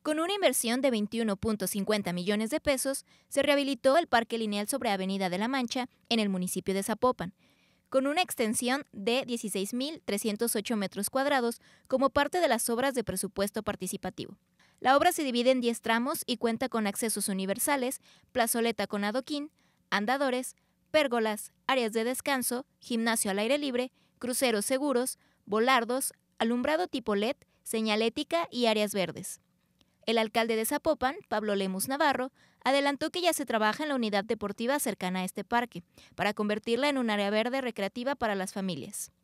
Con una inversión de 21.50 millones de pesos, se rehabilitó el Parque Lineal sobre Avenida de la Mancha, en el municipio de Zapopan, con una extensión de 16.308 metros cuadrados como parte de las obras de presupuesto participativo. La obra se divide en 10 tramos y cuenta con accesos universales, plazoleta con adoquín, andadores, pérgolas, áreas de descanso, gimnasio al aire libre, cruceros seguros, volardos, alumbrado tipo LED, señalética y áreas verdes. El alcalde de Zapopan, Pablo Lemus Navarro, adelantó que ya se trabaja en la unidad deportiva cercana a este parque, para convertirla en un área verde recreativa para las familias.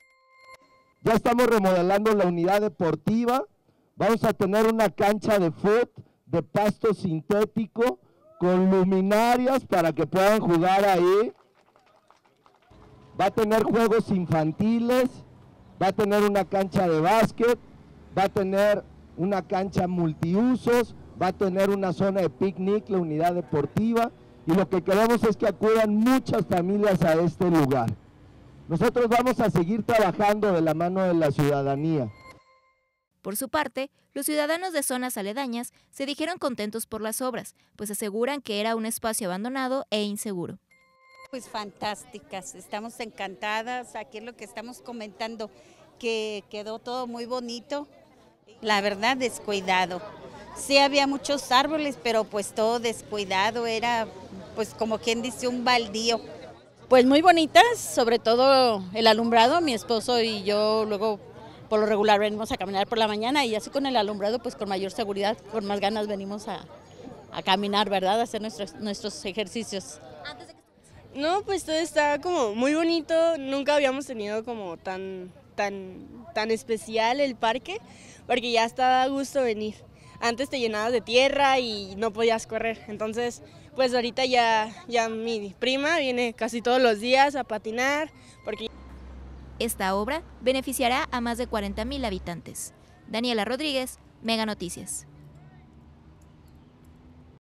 Ya estamos remodelando la unidad deportiva, vamos a tener una cancha de fútbol de pasto sintético, con luminarias para que puedan jugar ahí. Va a tener juegos infantiles, va a tener una cancha de básquet, va a tener una cancha multiusos, va a tener una zona de picnic, la unidad deportiva, y lo que queremos es que acudan muchas familias a este lugar. Nosotros vamos a seguir trabajando de la mano de la ciudadanía. Por su parte, los ciudadanos de zonas aledañas se dijeron contentos por las obras, pues aseguran que era un espacio abandonado e inseguro. Pues fantásticas, estamos encantadas, aquí es lo que estamos comentando, que quedó todo muy bonito, la verdad descuidado. Sí había muchos árboles, pero pues todo descuidado, era pues como quien dice un baldío. Pues muy bonitas, sobre todo el alumbrado, mi esposo y yo luego por lo regular venimos a caminar por la mañana y así con el alumbrado pues con mayor seguridad, con más ganas venimos a caminar, ¿verdad? A hacer nuestros ejercicios. No, pues todo está como muy bonito, nunca habíamos tenido como tan especial el parque, porque ya está a gusto venir. Antes te llenabas de tierra y no podías correr, entonces pues ahorita ya mi prima viene casi todos los días a patinar. Esta obra beneficiará a más de 40,000 habitantes. Daniela Rodríguez, Mega Noticias.